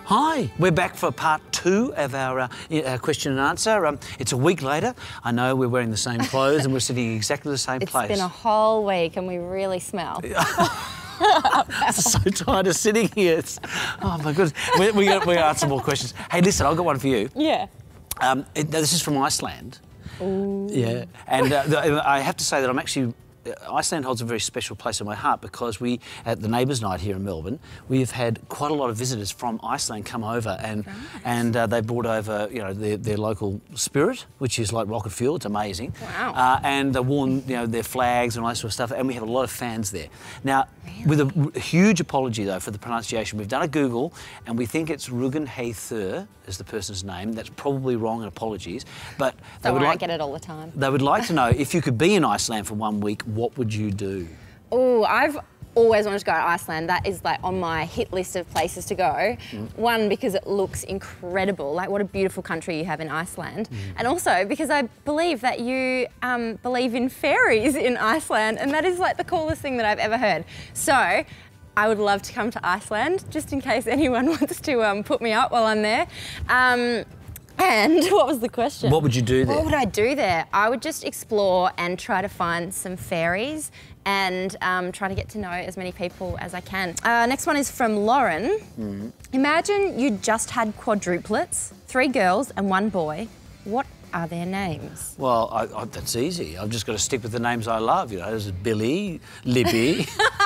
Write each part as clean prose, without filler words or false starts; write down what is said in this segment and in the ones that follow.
Hi, we're back for part 2 of our question and answer. It's a week later. I know we're wearing the same clothes and we're sitting in exactly the same place. It's been a whole week and we really smell. I'm so tired of sitting here. Oh my goodness. We got to ask some more questions. Hey, listen, I've got one for you. Yeah. This is from Iceland. Ooh. Yeah, and I have to say that I'm actually... Iceland holds a very special place in my heart because we, at the Neighbours' Night here in Melbourne, we've had quite a lot of visitors from Iceland come over and they brought over, you know, their local spirit, which is like rocket fuel. It's amazing. Wow. And they worn, you know, their flags and all that sort of stuff. And we have a lot of fans there. Now, with a huge apology though for the pronunciation, we've done a Google and we think it's Rugenheithur is the person's name. That's probably wrong, and apologies. But they would like, I get it all the time. They would like to know, if you could be in Iceland for 1 week, what would you do? Oh, I've always wanted to go to Iceland. That is like on my hit list of places to go. One, because it looks incredible. Like, what a beautiful country you have in Iceland. And also because I believe that you believe in fairies in Iceland, and that is like the coolest thing that I've ever heard. So I would love to come to Iceland, just in case anyone wants to put me up while I'm there. And what was the question? What would you do there? What would I do there? I would just explore and try to find some fairies and try to get to know as many people as I can. Next one is from Lauren. Imagine you just had quadruplets, 3 girls and 1 boy. What are their names? Well, that's easy. I've just got to stick with the names I love. You know, there's Billy, Libby,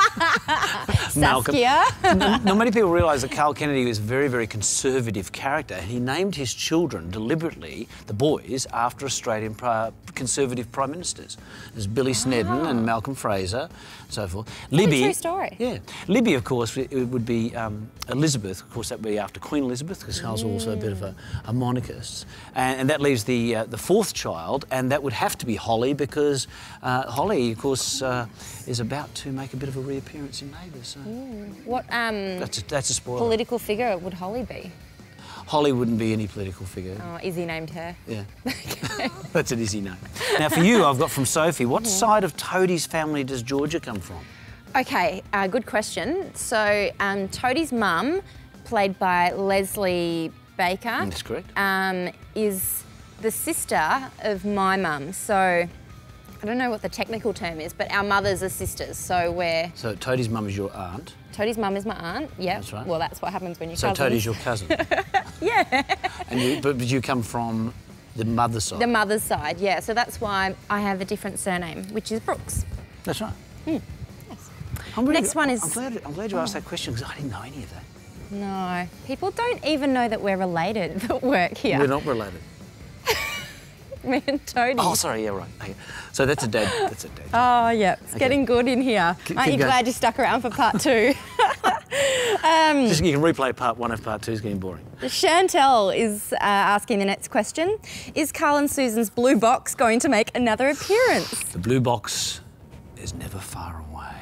Malcolm. Saskia. Not many people realise that Carl Kennedy was a very, very conservative character. He named his children deliberately, the boys, after Australian conservative prime ministers. There's Billy Snedden and Malcolm Fraser, so forth. Libby. True story. Yeah. Libby, of course, it would be Elizabeth. Of course, that would be after Queen Elizabeth, because Carl's also a bit of a monarchist. And that leaves the 4th child, and that would have to be Holly, because Holly, of course, is about to make a bit of a reappearance in Neighbours. So. What That's a spoiler. political figure would Holly be? Holly wouldn't be any political figure. Oh, Izzy named her. Yeah. That's an easy name. Now, for you, I've got from Sophie, what side of Toadie's family does Georgia come from? Okay, good question. So, Toadie's mum, played by Leslie Baker, That's correct. is the sister of my mum. So, I don't know what the technical term is, but our mothers are sisters, so we're... So Toadie's mum is your aunt? Toadie's mum is my aunt, yeah. That's right. Well, that's what happens when you're So cousins. Toadie's your cousin? Yeah. But you come from the mother's side? The mother's side, yeah. So that's why I have a different surname, which is Brooks. That's right. Yes. Next one is... I'm glad you asked that question, because I didn't know any of that. No. People don't even know that we're related that work here. We're not related. Me and Toadie. Oh, sorry, yeah, right. Okay. So that's a dad. That's a dad. Oh, yeah. It's getting good in here. Aren't you glad you stuck around for part 2? Just, you can replay part 1 if part 2 is getting boring. Chantel is asking the next question. Is Carl and Susan's blue box going to make another appearance? The blue box is never far away.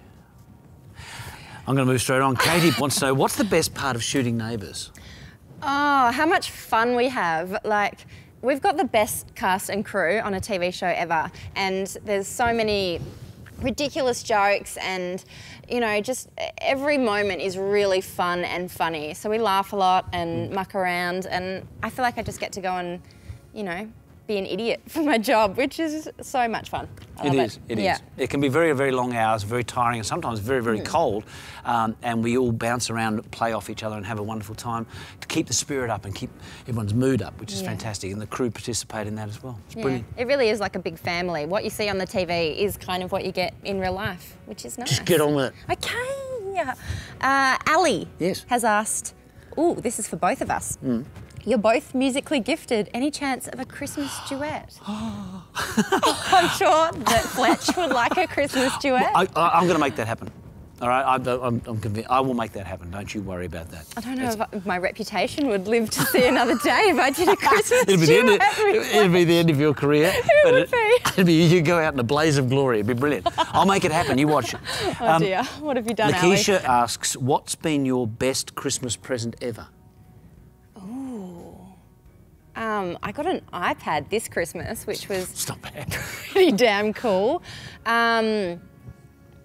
I'm going to move straight on. Katie wants to know, what's the best part of shooting Neighbours? Oh, how much fun we have. Like, we've got the best cast and crew on a TV show ever, and there's so many ridiculous jokes, and, you know, just every moment is really fun and funny. So we laugh a lot and muck around, and I feel like I just get to go and, you know, be an idiot for my job, which is so much fun. It is. It can be very, very long hours, very tiring, and sometimes very, very cold. And we all bounce around, play off each other, and have a wonderful time to keep the spirit up and keep everyone's mood up, which is fantastic. And the crew participate in that as well. It's brilliant. It really is like a big family. What you see on the TV is kind of what you get in real life, which is nice. Just get on with it. Okay. Ali has asked, oh, this is for both of us. You're both musically gifted. Any chance of a Christmas duet? I'm sure that Fletch would like a Christmas duet. I'm going to make that happen. All right, I'm convinced. I will make that happen. Don't you worry about that. I don't know if my reputation would live to see another day if I did a Christmas duet. It'd be the end of your career. It would be. You go out in a blaze of glory. It'd be brilliant. I'll make it happen. You watch it. Oh dear, what have you done, Ali? Lakeisha asks, what's been your best Christmas present ever? I got an iPad this Christmas, which was It's not bad. pretty damn cool.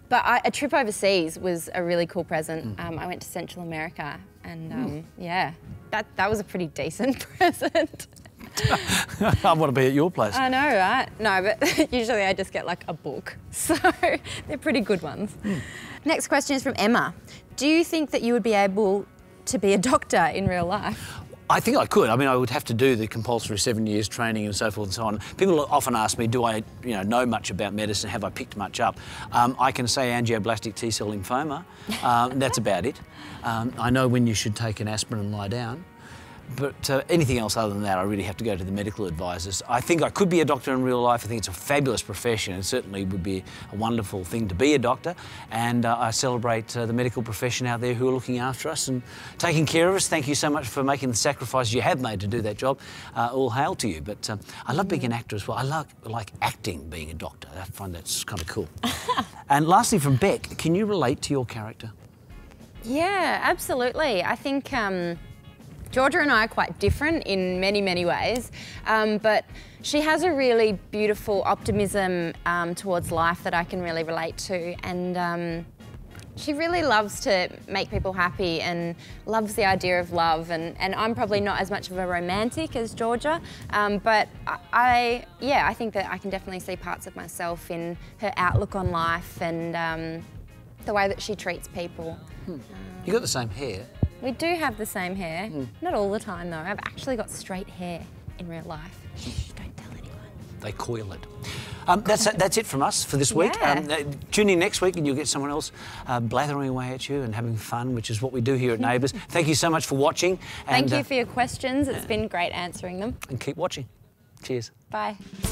But a trip overseas was a really cool present. I went to Central America and yeah, that was a pretty decent present. I want to be at your place. I know, right? No, but usually I just get like a book. So they're pretty good ones. Next question is from Emma. Do you think that you would be able to be a doctor in real life? I think I could. I mean, I would have to do the compulsory 7 years training and so forth and so on. People often ask me, do I know much about medicine? Have I picked much up? I can say angioblastic T-cell lymphoma. That's about it. I know when you should take an aspirin and lie down. But anything else other than that, I really have to go to the medical advisors. I think I could be a doctor in real life. I think it's a fabulous profession. It certainly would be a wonderful thing to be a doctor. And I celebrate the medical profession out there who are looking after us and taking care of us. Thank you so much for making the sacrifices you have made to do that job. All hail to you. But I love being an actor as well. I like acting being a doctor. I find that's kind of cool. And lastly, from Beck, can you relate to your character? Yeah, absolutely. I think Georgia and I are quite different in many, many ways, but she has a really beautiful optimism towards life that I can really relate to, and she really loves to make people happy and loves the idea of love, and I'm probably not as much of a romantic as Georgia, but I think that I can definitely see parts of myself in her outlook on life and the way that she treats people. You got the same hair. We do have the same hair. Not all the time, though. I've actually got straight hair in real life. Shh, don't tell anyone. They coil it. That's it from us for this week. Yeah. Tune in next week and you'll get someone else blathering away at you and having fun, which is what we do here at Neighbours. Thank you so much for watching. Thank you for your questions. It's been great answering them. And keep watching. Cheers. Bye.